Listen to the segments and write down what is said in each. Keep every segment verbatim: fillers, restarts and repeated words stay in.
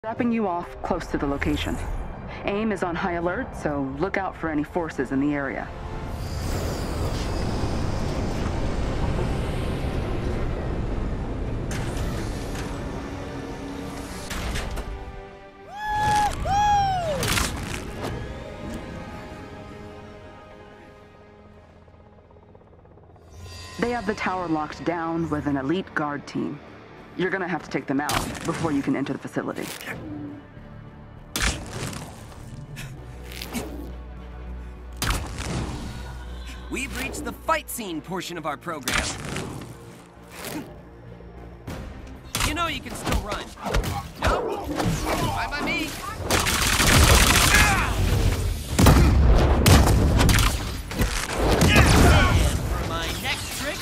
Dropping you off close to the location. AIM is on high alert, so look out for any forces in the area. They have the tower locked down with an elite guard team. You're gonna have to take them out before you can enter the facility. We've reached the fight scene portion of our program. You know you can still run. No? Fine by me. And for my next trick...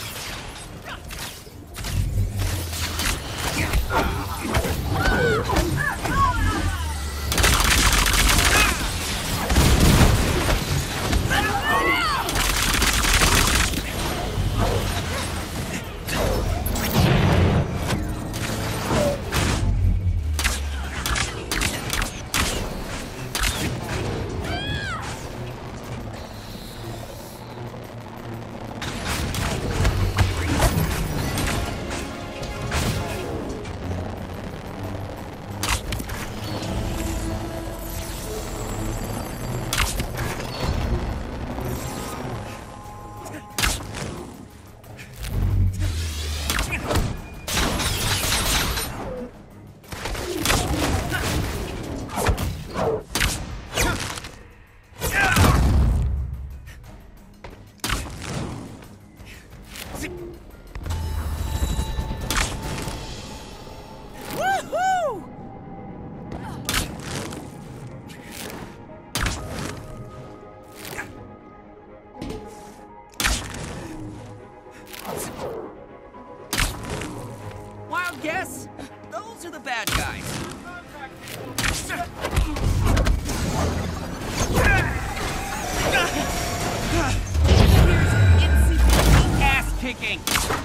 Wild guess? Those are the bad guys. Here's insignificant ass kicking.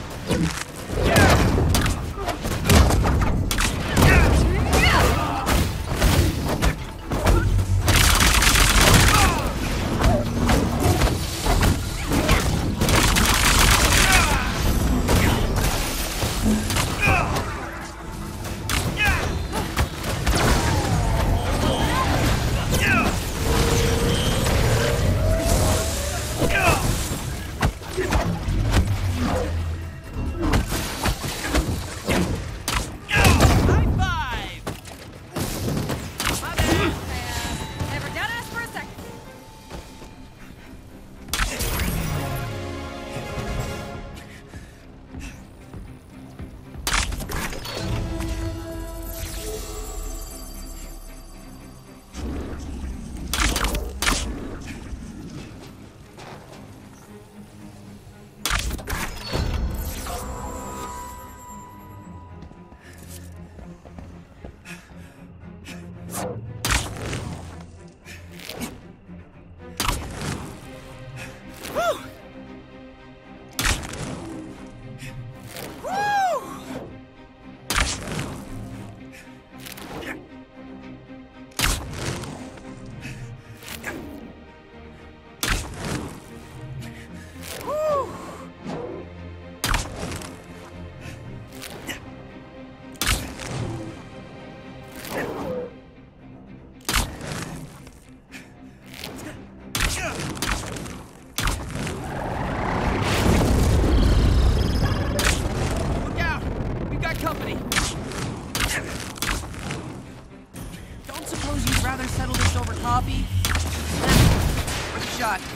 Coffee? Worth a shot.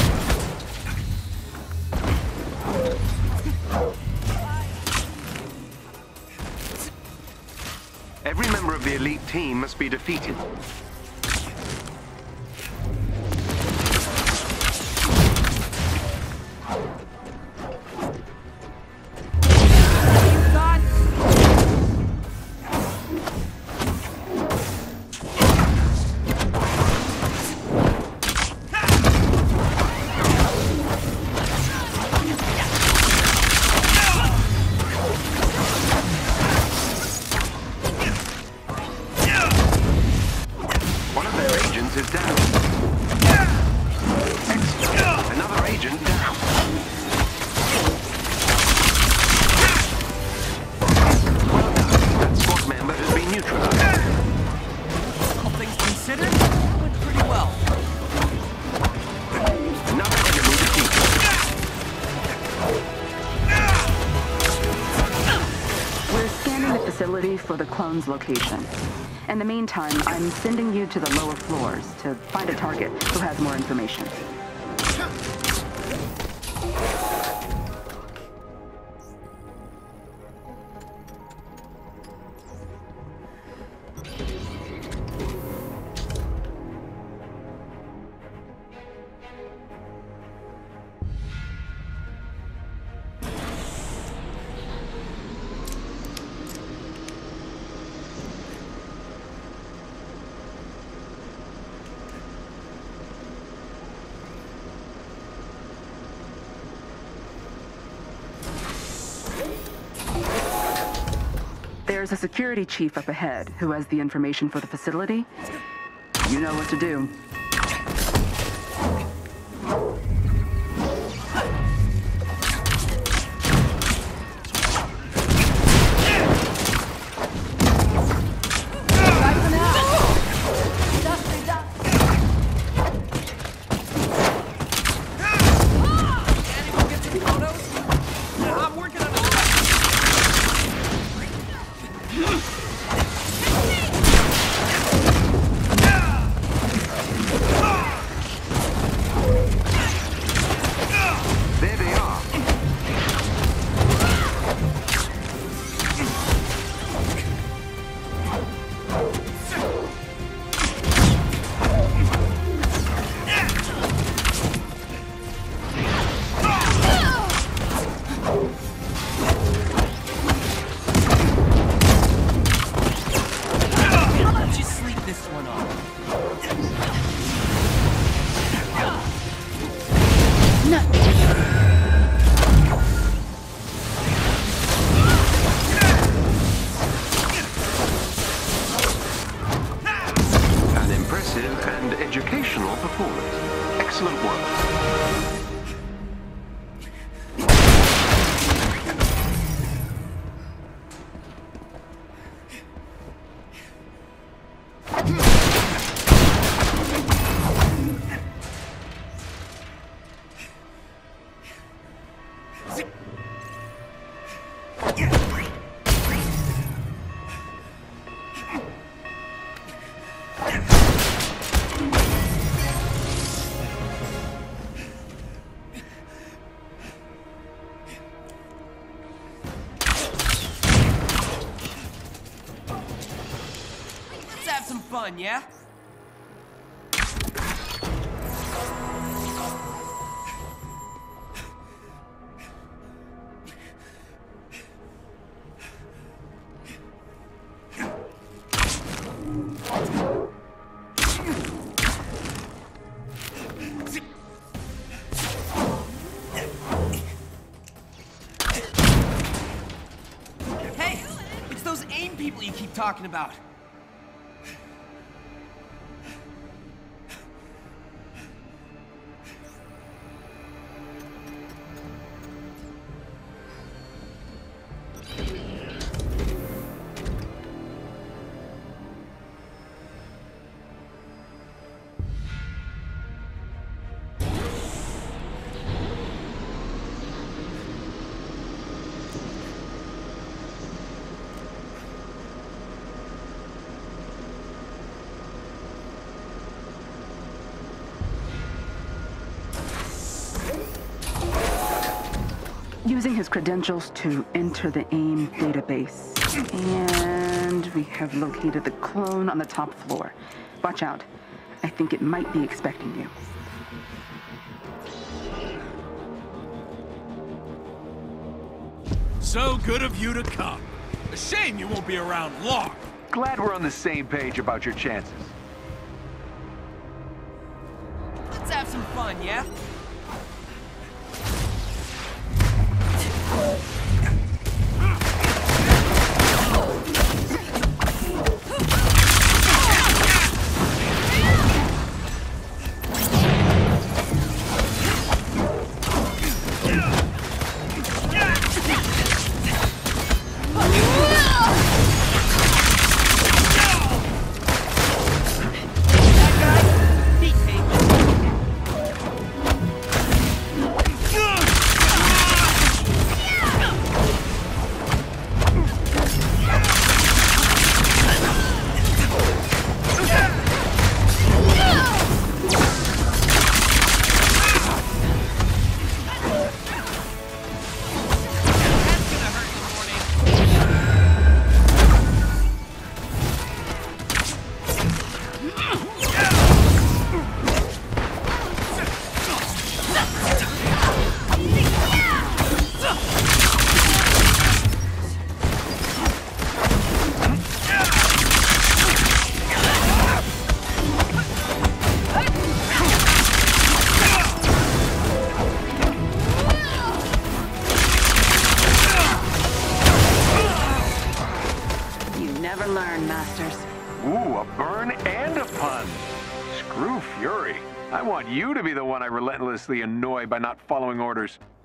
Every member of the elite team must be defeated. Yeah! agent is down. Excellent. Another agent down. Well done. That squad member has been neutralized. All things considered, that went pretty well. Another enemy defeated. We're scanning the facility for the clone's location. In the meantime, I'm sending you to the lower floors to find a target who has more information. There's a security chief up ahead who has the information for the facility. You know what to do. Educational performance. Excellent work. Some fun, yeah? Hey, it's those AIM people you keep talking about. Using his credentials to enter the AIM database. And we have located the clone on the top floor. Watch out. I think it might be expecting you. So good of you to come. A shame you won't be around long. Glad we're on the same page about your chances. Let's have some fun, yeah? masters. Ooh, a burn and a pun. Screw Fury. I want you to be the one I relentlessly annoy by not following orders.